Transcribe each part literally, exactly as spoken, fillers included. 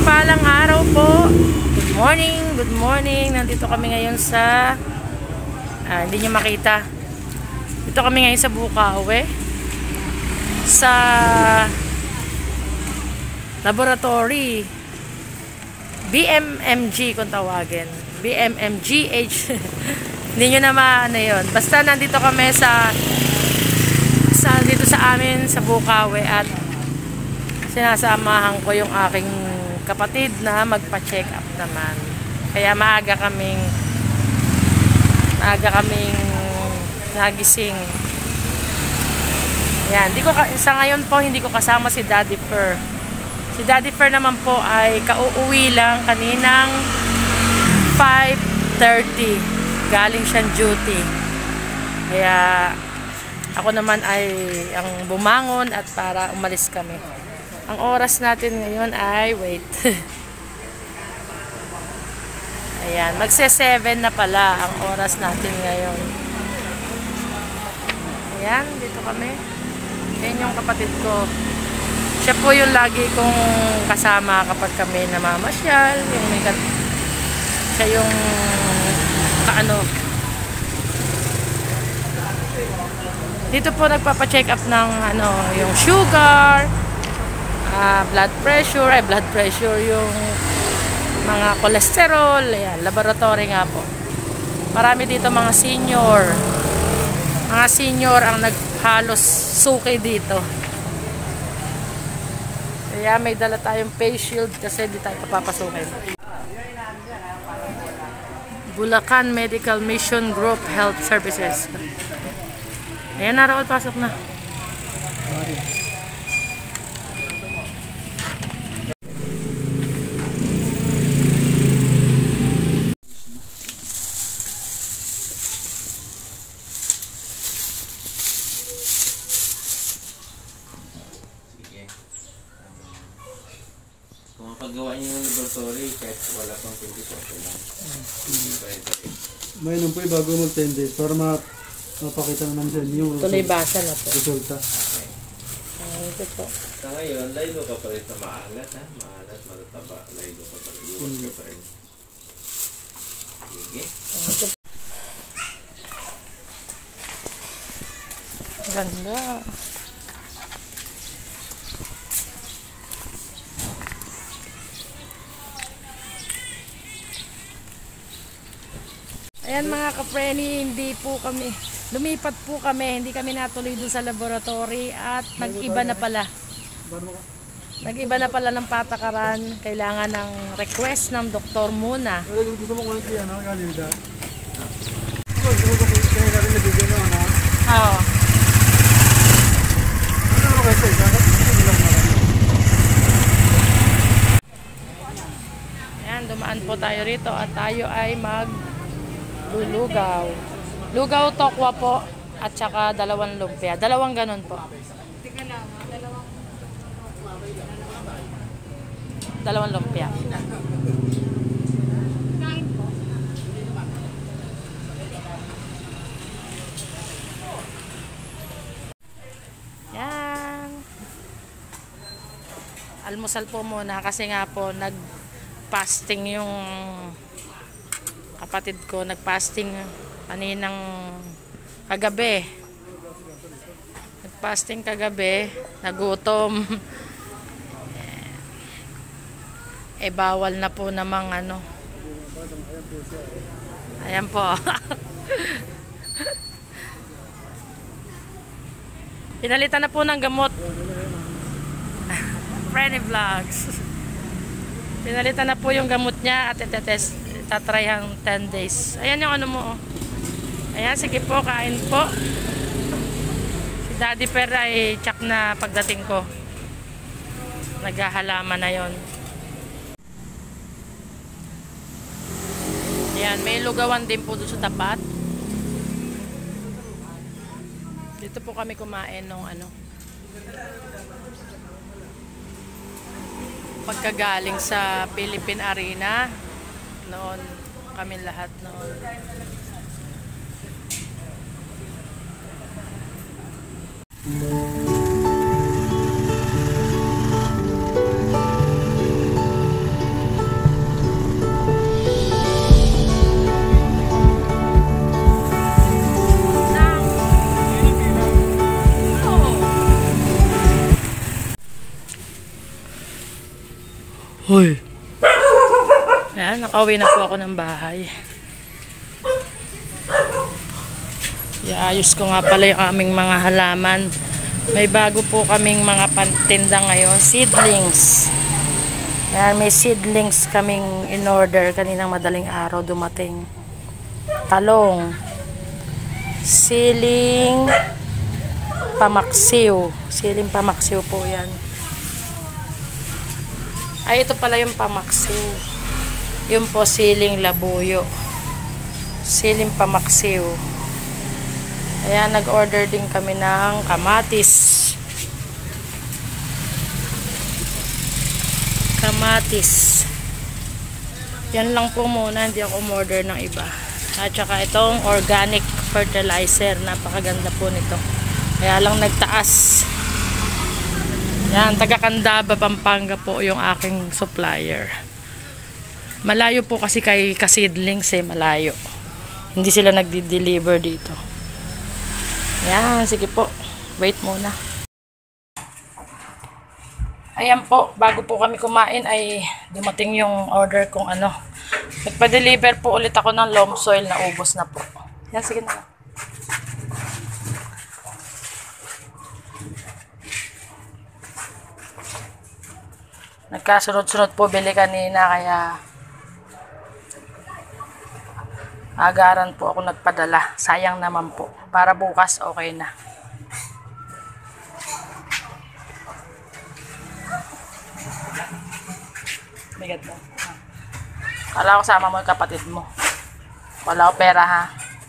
Mapagpalang araw po. Good morning, good morning. Nandito kami ngayon sa ah, hindi nyo makita. Dito kami ngayon sa Bukawi. Sa laboratory B M M G kung tawagin. B M M G H. Hindi nyo na maano yun. Basta nandito kami sa sa dito sa amin sa Bukawi at sinasamahan ko yung aking kapatid na magpa-check up naman. Kaya maaga kaming maaga kaming nagising. Yan, hindi ko sa ngayon po hindi ko kasama si Daddy Fer. Si Daddy Fer naman po ay kauuwi lang kaninang five thirty. Galing siyang duty. Kaya ako naman ay ang bumangon at para umalis kami. Ang oras natin ngayon ay, wait. Ayan, magse seven na pala ang oras natin ngayon. Ayan, dito kami. Ayan yung kapatid ko. Siya po yung lagi kong kasama kapag kami namamasyal. Yung may siya yung kaano. Dito po nagpapa-check up ng ano, yung sugar, Uh, blood pressure, ay blood pressure, yung mga cholesterol, ayan, laboratory nga po. Marami dito mga senior. Mga senior ang naghalos suki dito. Kaya may dala tayong face shield kasi di tayo papapasukin. Bulacan Medical Mission Group Health Services. Ayan na, Raul, pasok na. Kung mapagawa niyo yung laboratory, kahit wala pang ten days, okay lang. May nung po eh, bago mag ten days, para ma mapakita naman sa inyo yung tuloy basa na po. resulta. Okay. Ay, ito po. Sa ngayon, laylo ka pa rin sa maalat, ha? Maalat, matataba, laylo ka pa rin. Iwas ka pa rin. Sige. Ito. Ganda. Ayan mga ka-preni, hindi po kami, lumipat po kami, hindi kami natuloy doon sa laboratory at nag-iba na pala. Nag-iba na pala ng patakaran, kailangan ng request ng doktor muna. Gusto mo kung ano, ano, kalida? Gusto mo kung kaya natin nabigyan na, ano? Oo. Ano mo kasi, dapat lang naman. Ayan, dumaan po tayo rito at tayo ay mag Lugaw. Lugaw tokwa po at saka dalawang lumpia. Dalawang ganun po. Dalawang lumpia. Yan. Almusal po muna kasi nga po nag-fasting yung kapatid ko, nag-fasting kaninang kagabi. Nag-fasting kagabi, nagutom. Eh, bawal na po namang ano. Ayan po. Pinalitan na po ng gamot. Frenny Vlogs. Pinalitan na po yung gamot niya at itetest. Tatry ang ten days. Ayan yung ano mo. Oh. Ayan, sige po, kain po. Si Daddy Fer ay tsak na pagdating ko. Naghahalaman na yon. Ayan, may lugawan din po doon sa tapat. Dito po kami kumain ng ano. Pagkagaling sa Philippine Arena. Noon, kami lahat noon. Hoy. Ayan, nakauwi na po ako ng bahay. Iayos ko nga pala yung aming mga halaman. May bago po kaming mga pantinda ngayon. Seedlings. Ayan, may seedlings kaming in order. Kaninang madaling araw dumating. Talong. Siling pamaksiw. Siling pamaksiw po yan. Ay, ito pala yung pamaksiw. Yung po siling labuyo. Siling pamaksiw. Ayan, nag-order din kami ng kamatis. Kamatis. Yan lang po muna, hindi ako umorder ng iba. At saka itong organic fertilizer, napakaganda po nito. Kaya lang nagtaas. Yan, taga Candaba, Pampanga po yung aking supplier. Malayo po kasi kay Kaseedlings eh, malayo. Hindi sila nagdi-deliver dito. Yan, sige po. Wait muna. Ayan po, bago po kami kumain ay dumating yung order kung ano. Nagpa-deliver po ulit ako ng loam soil na ubos na po. Yan, sige na. Nagkasunod-sunod po bili kanina kaya agaran po ako nagpadala. Sayang naman po. Para bukas okay na. Bigat mo. Kala ko sama mo yung kapatid mo. Wala ko pera ha.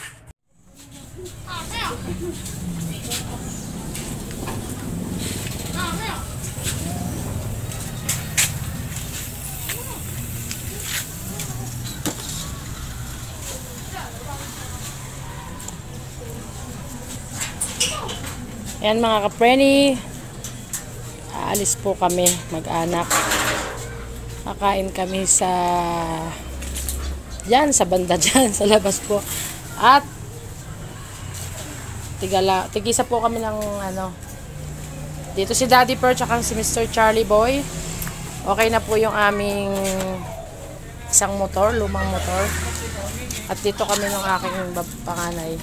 Ayan mga kapreni, aalis po kami mag-anak. Kakain kami sa dyan, sa banda dyan, sa labas po. At tigala, tigisa po kami ng ano. Dito si Daddy Per tsaka si Mister Charlie Boy. Okay na po yung aming isang motor, lumang motor. At dito kami ng aking panganay.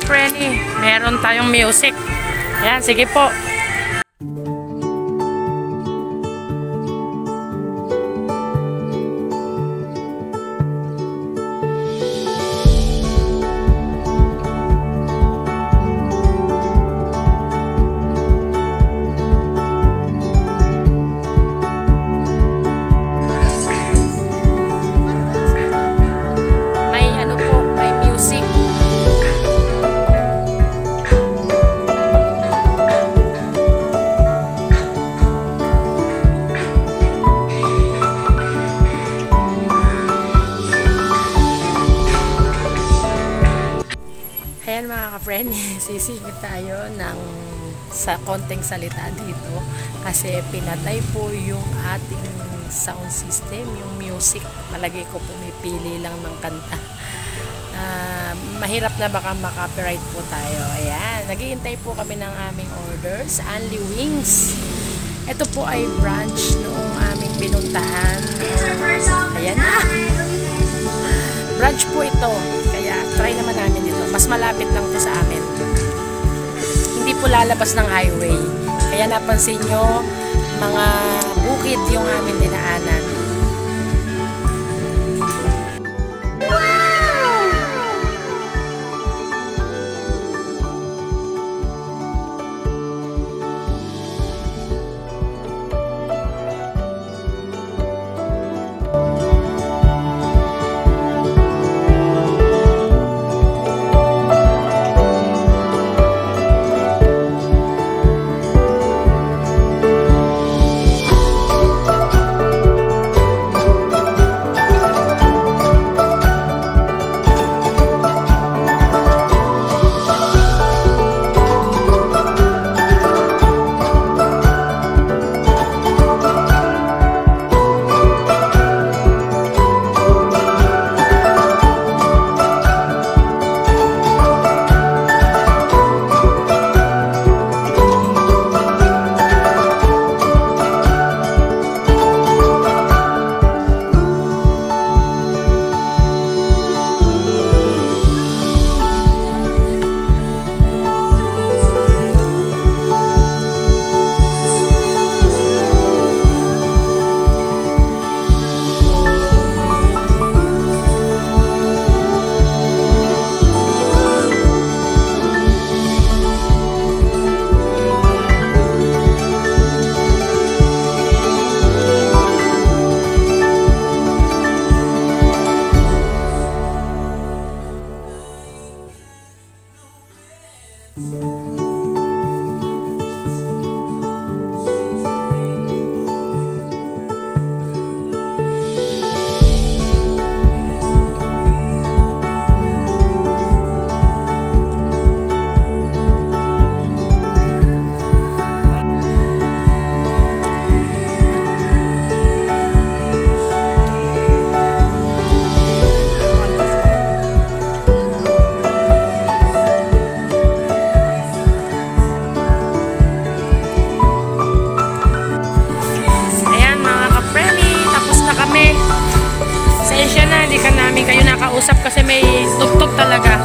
ka-Frenny, meron tayong music. Ayan, sige po. Ayan mga ka-friend, sisingit tayo ng sa konting salita dito kasi pinatay po yung ating sound system, yung music. Palagi ko pumipili lang ng kanta. Uh, mahirap na baka maka-copyright po tayo. Ayan, naghihintay po kami ng aming orders. Only Wings. Ito po ay branch noong aming pinuntahan. Ayan na. Branch po ito. Kaya try naman namin dito. Mas malapit lang po sa amin. Hindi po lalabas ng highway. Kaya napansin nyo, mga bukid yung amin dinaanan. Usap kasi may tugtog talaga.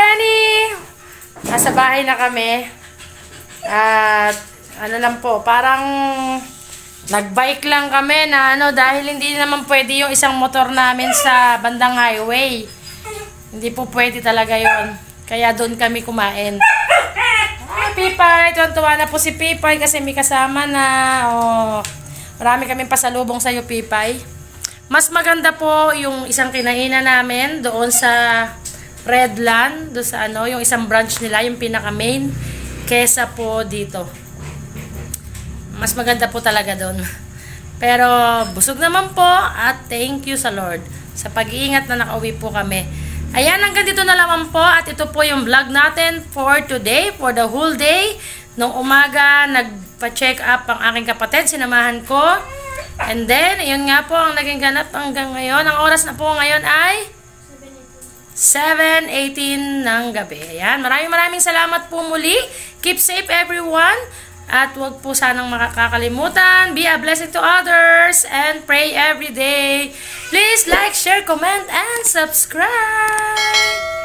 Frenny! Nasa bahay na kami. At ano lang po, parang nagbike lang kami na ano dahil hindi naman pwede yung isang motor namin sa bandang highway. Hindi po pwede talaga yon. Kaya doon kami kumain. Ah, Pipay! Tuwan-tuwa na po si Pipay kasi may kasama na. Oh, marami kaming pasalubong sa'yo, Pipay. Mas maganda po yung isang kinainan namin doon sa Redland, doon sa ano, yung isang branch nila, yung pinaka-main, kesa po dito. Mas maganda po talaga doon. Pero busog naman po at thank you sa Lord sa pag-iingat na nakauwi po kami. Ayan, hanggang dito na naman po at ito po yung vlog natin for today, for the whole day. Nung umaga, nagpa-check up ang aking kapatid, sinamahan ko. And then, yun nga po ang naging ganap hanggang ngayon. Ang oras na po ngayon ay seven eighteen ng gabi. Ayan, maraming maraming salamat po muli. Keep safe everyone. At huwag po sanang makakalimutan. Be a blessing to others. And pray every day. Please like, share, comment, and subscribe.